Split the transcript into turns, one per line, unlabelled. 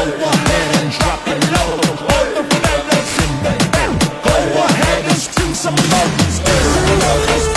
ahead and drop it low. Go ahead and scream some emojis.